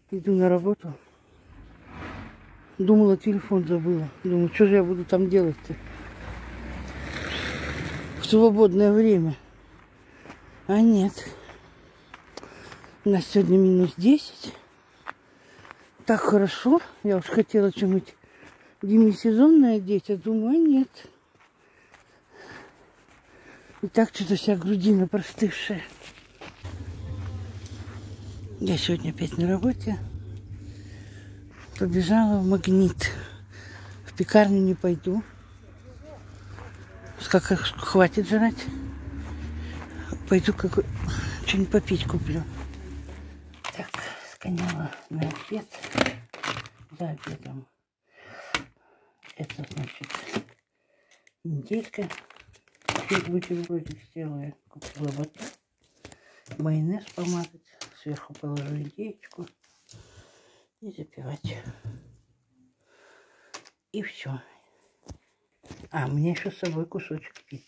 Иду на работу. Думала, телефон забыла. Думаю, что же я буду там делать-то? В свободное время. А нет. У нас сегодня минус 10. Так хорошо. Я уж хотела что-нибудь демисезонное одеть, а думаю, а нет. И так что-то вся грудина простывшая. Я сегодня опять на работе. Побежала в Магнит. В пекарню не пойду. Как хватит жрать. Пойду что-нибудь попить куплю. Так, сгоняла на обед. За обедом. Это значит индейка. Бутербродик сделаю. Купила батон. Майонез помазать. Сверху положу индейку. И запивать. И все. А, у меня еще с собой кусочек пиццы.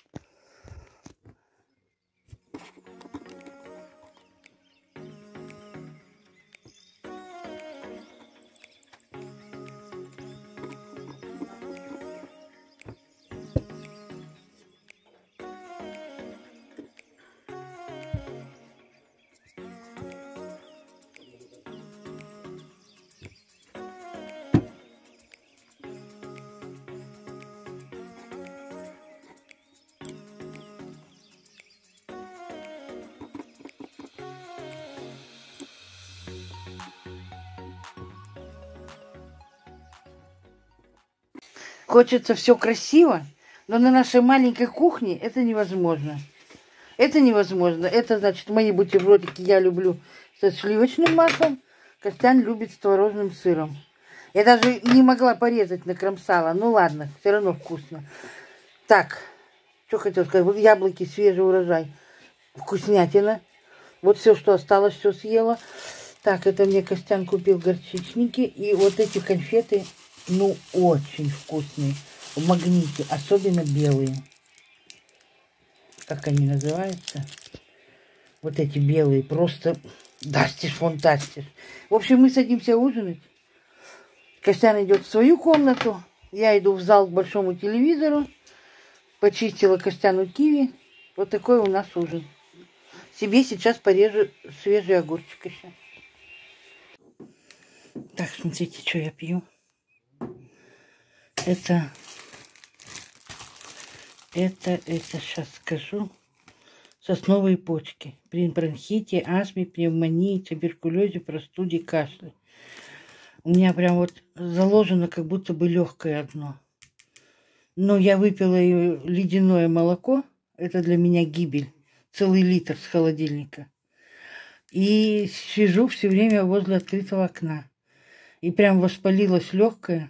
Хочется все красиво, но на нашей маленькой кухне это невозможно. Это невозможно. Это значит, мои бутербродики я люблю со сливочным маслом, Костян любит с творожным сыром. Я даже не могла порезать на кромсала. Ну ладно, все равно вкусно. Так, что хотела сказать. Вот яблоки, свежий урожай. Вкуснятина. Вот все, что осталось, все съела. Так, это мне Костян купил горчичники. И вот эти конфеты... Ну, очень вкусные. В Магните. Особенно белые. Как они называются? Вот эти белые. Просто дастишь, фантастишь. В общем, мы садимся ужинать. Костян идет в свою комнату. Я иду в зал к большому телевизору. Почистила Костяну киви. Вот такой у нас ужин. Себе сейчас порежу свежий огурчик еще. Так, смотрите, что я пью. Это сейчас скажу. Сосновые почки. При бронхите, астме, пневмонии, туберкулезе, простуде, кашле. У меня прям вот заложено, как будто бы легкое одно. Но я выпила ее ледяное молоко. Это для меня гибель. Целый литр с холодильника. И сижу все время возле открытого окна. И прям воспалилось легкое.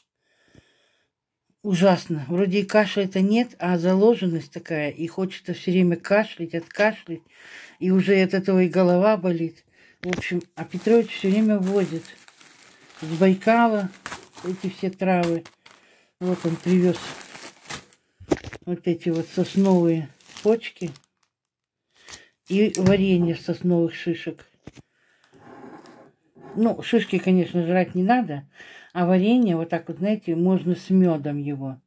Ужасно. Вроде и кашля-то нет, а заложенность такая. И хочется все время кашлять, откашлять. И уже от этого и голова болит. В общем, а Петрович все время возит с Байкала эти все травы. Вот он привез вот эти вот сосновые почки. И варенье сосновых шишек. Ну, шишки, конечно, жрать не надо. А варенье, вот так вот, знаете, можно с медом его.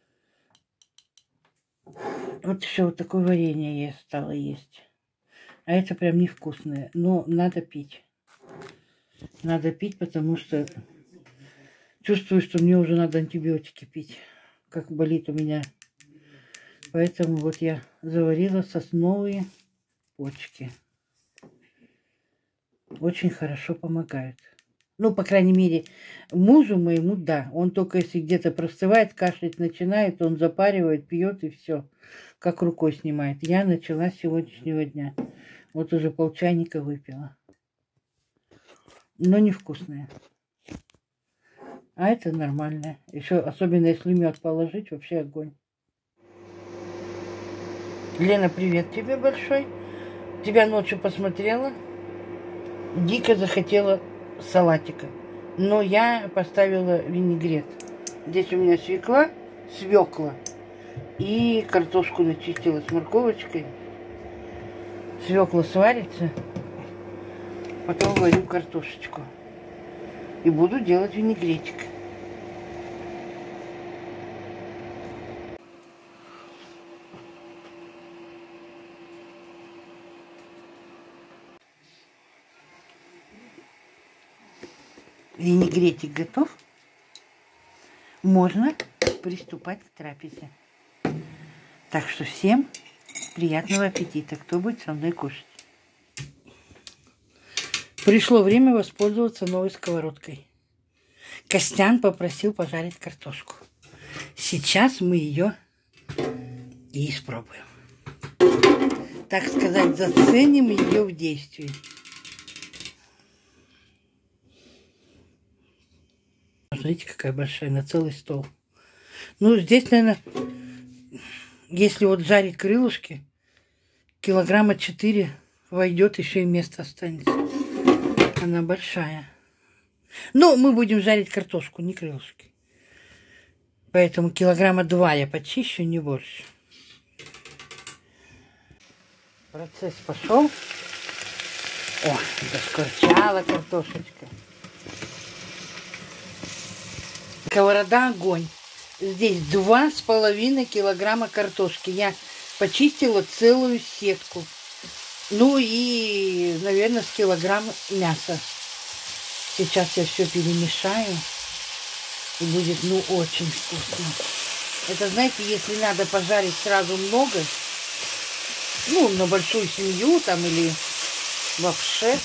Вот еще вот такое варенье я стала есть. А это прям невкусное. Но надо пить. Надо пить, потому что чувствую, что мне уже надо антибиотики пить. Как болит у меня. Поэтому вот я заварила сосновые почки. Очень хорошо помогают. Ну, по крайней мере, мужу моему, да. Он только если где-то простывает, кашлять начинает, он запаривает, пьет и все. Как рукой снимает. Я начала с сегодняшнего дня. Вот уже полчайника выпила. Но невкусная. А это нормально. Еще, особенно если мед положить, вообще огонь. Лена, привет тебе большой. Тебя ночью посмотрела. Дико захотела салатика. Но я поставила винегрет. Здесь у меня свекла и картошку начистила с морковочкой. Свекла сварится. Потом варю картошечку. И буду делать винегретик. Винегретик готов. Можно приступать к трапезе. Так что всем приятного аппетита, кто будет со мной кушать. Пришло время воспользоваться новой сковородкой. Костян попросил пожарить картошку. Сейчас мы ее и испробуем. Так сказать, заценим ее в действии. Смотрите, какая большая, на целый стол. Ну, здесь, наверное, если вот жарить крылышки, килограмма 4 войдет, еще и место останется. Она большая. Но мы будем жарить картошку, не крылышки. Поэтому килограмма 2 я почищу, не больше. Процесс пошел. О, заскворчала картошечка. Сковорода огонь. Здесь 2,5 килограмма картошки. Я почистила целую сетку. Ну и, наверное, с килограмм мяса. Сейчас я все перемешаю. И будет, ну, очень вкусно. Это, знаете, если надо пожарить сразу много, ну, на большую семью там или вообще,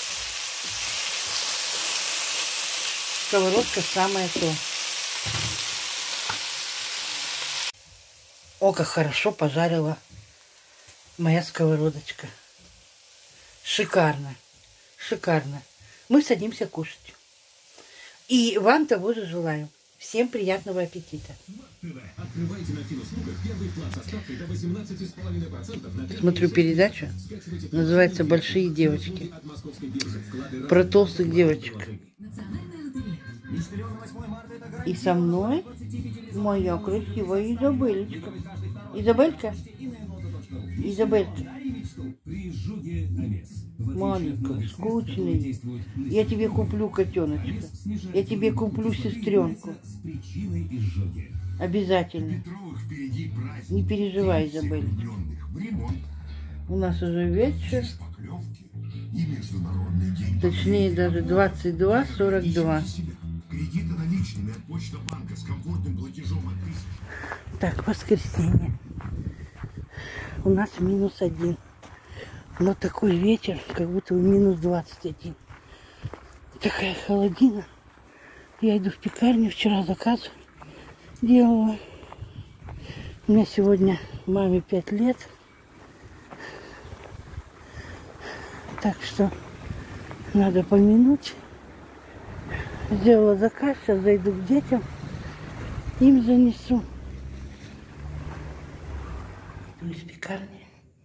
сковородка самое то. О, как хорошо пожарила моя сковородочка. Шикарно. Шикарно. Мы садимся кушать. И вам того же желаю. Всем приятного аппетита. Смотрю передачу. Называется «Большие девочки». Про толстых девочек. И со мной моя красивая Изабелечка. Изабелька? Изабелька. Маленькая, скучная. Я тебе куплю котеночка. Я тебе куплю сестренку. Обязательно. Не переживай, Изабелечка. У нас уже вечер. Точнее, даже 22:42. Так, воскресенье. У нас -1. Но такой ветер, как будто -21. Такая холодина. Я иду в пекарню, вчера заказ делала. У меня сегодня маме 5 лет. Так что надо помянуть. Сделала заказ, сейчас зайду к детям. Им занесу. Иду из пекарни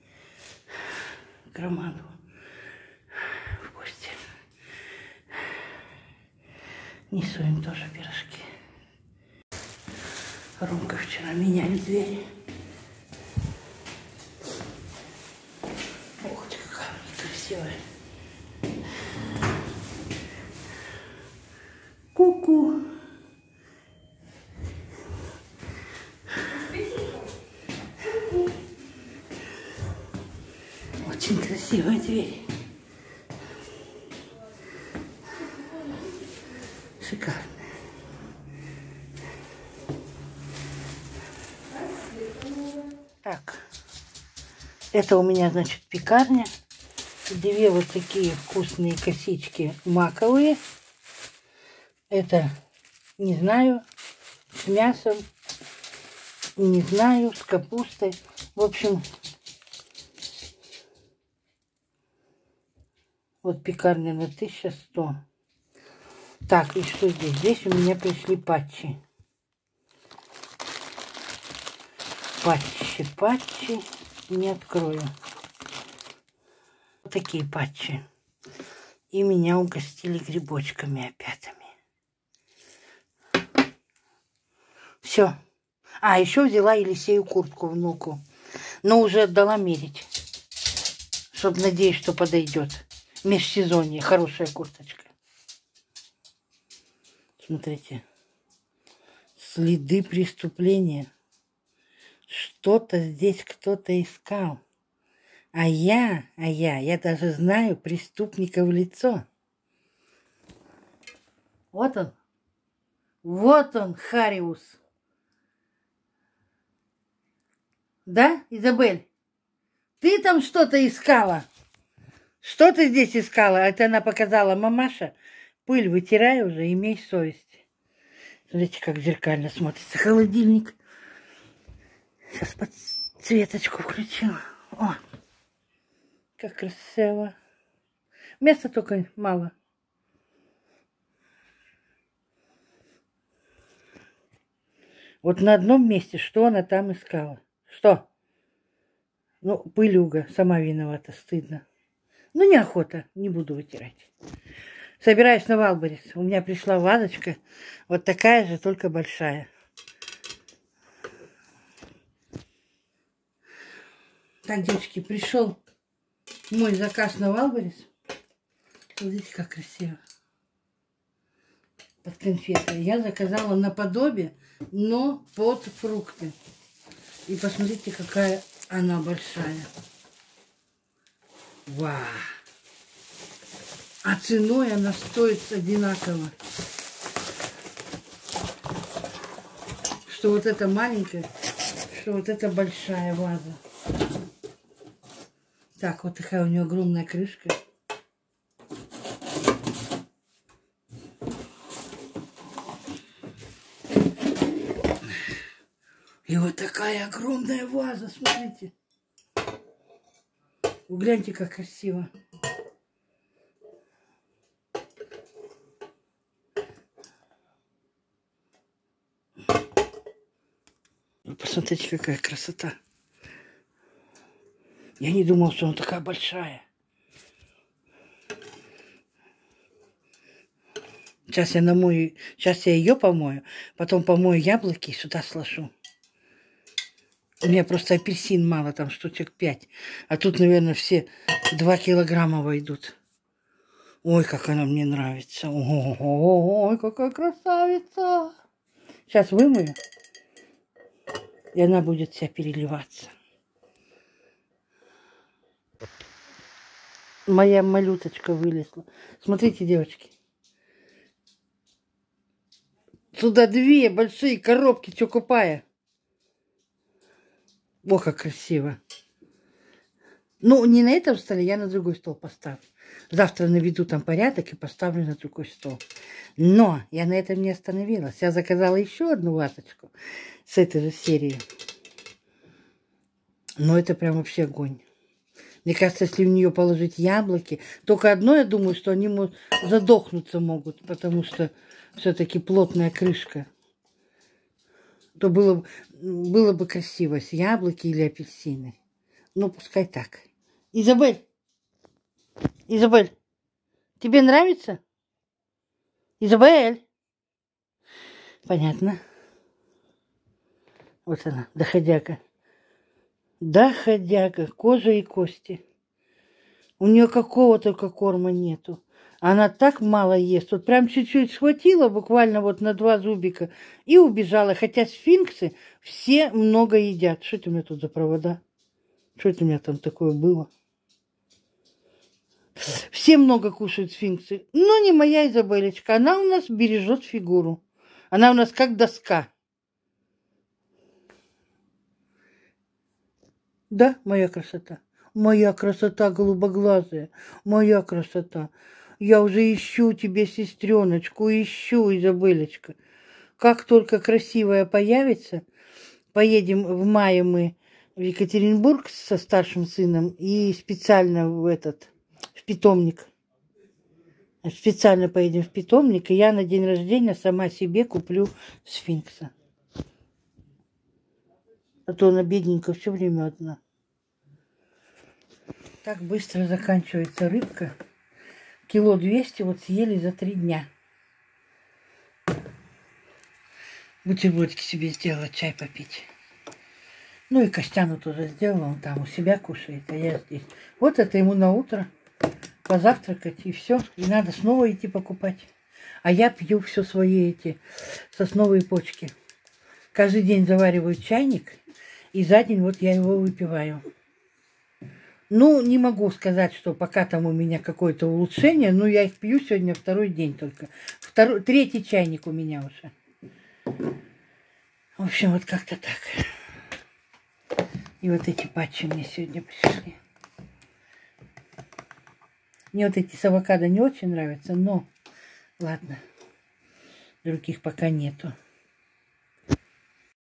к Роману в гости. Несу им тоже пирожки. Ромка вчера меняли двери. Ух ты, какая красивая. Ку-ку. Очень красивая дверь. Шикарная. Так. Это у меня, значит, пекарня. 2 вот такие вкусные косички маковые. Это, не знаю, с мясом, не знаю, с капустой. В общем, вот пекарня на 1100. Так, и что здесь? Здесь у меня пришли патчи. Патчи. Не открою. Вот такие патчи. И меня угостили грибочками опятами. Все. А, еще взяла Елисею куртку внуку. Но уже отдала мерить. Чтоб, надеюсь, что подойдет. Межсезонье. Хорошая курточка. Смотрите. Следы преступления. Что-то здесь кто-то искал. А я даже знаю преступника в лицо. Вот он. Вот он, Хариус. Да, Изабель? Ты там что-то искала? Что ты здесь искала? Это она показала мамаша. Пыль вытирай уже, имей совесть. Смотрите, как зеркально смотрится холодильник. Сейчас подсветочку включила. О, как красиво. Места только мало. Вот на одном месте, что она там искала? Что? Ну, пылюга, сама виновата, стыдно. Ну, неохота, не буду вытирать. Собираюсь на Валберес. У меня пришла вазочка, вот такая же, только большая. Так, девочки, пришел мой заказ на Валберес. Смотрите, как красиво. Под конфеты. Я заказала наподобие, но под фрукты. И посмотрите, какая она большая. Вау! А ценой она стоит одинаково. Что вот эта маленькая, что вот эта большая ваза. Так, вот такая у нее огромная крышка. И вот такая огромная ваза, смотрите. Вы гляньте, как красиво. Вы посмотрите, какая красота. Я не думал, что она такая большая. Сейчас я ее помою, потом помою яблоки и сюда сложу. У меня просто апельсин мало, там штучек 5. А тут, наверное, все 2 килограмма войдут. Ой, как она мне нравится. Ой, какая красавица. Сейчас вымою, и она будет вся переливаться. Моя малюточка вылезла. Смотрите, девочки. Сюда 2 большие коробки чокопая. О, как красиво. Ну, не на этом столе, я на другой стол поставлю. Завтра наведу там порядок и поставлю на другой стол. Но я на этом не остановилась. Я заказала еще одну вазочку с этой же серии. Но это прям вообще огонь. Мне кажется, если в нее положить яблоки, только одно, я думаю, что они задохнуться могут, потому что все-таки плотная крышка. То было бы красиво с яблоки или апельсины. Ну, пускай так. Изабель! Изабель! Тебе нравится? Изабель! Понятно. Вот она, доходяга. Доходяга, кожа и кости. У нее какого только корма нету. Она так мало ест. Вот прям чуть-чуть схватила, буквально вот на 2 зубика, и убежала. Хотя сфинксы все много едят. Что это у меня тут за провода? Что это у меня там такое было? Все много кушают сфинксы. Но не моя Изабелечка. Она у нас бережет фигуру. Она у нас как доска. Да, моя красота. Моя красота голубоглазая. Моя красота. Я уже ищу тебе сестреночку, ищу, Изабелечка. Как только красивая появится, поедем в мае мы в Екатеринбург со старшим сыном и специально в питомник. Специально поедем в питомник, и я на день рождения сама себе куплю сфинкса. А то она бедненькая все время одна. Так быстро заканчивается рыбка. 200 кило вот съели за 3 дня. Бутербродики себе сделала, чай попить. Ну и Костяну тоже сделала, он там у себя кушает, а я здесь. Вот это ему на утро позавтракать, и все. И надо снова идти покупать. А я пью все свои эти сосновые почки. Каждый день завариваю чайник, и за день вот я его выпиваю. Ну, не могу сказать, что пока там у меня какое-то улучшение, но я их пью сегодня второй день только. Третий чайник у меня уже. В общем, вот как-то так. И вот эти патчи мне сегодня пришли. Мне вот эти с авокадо не очень нравятся, но ладно, других пока нету.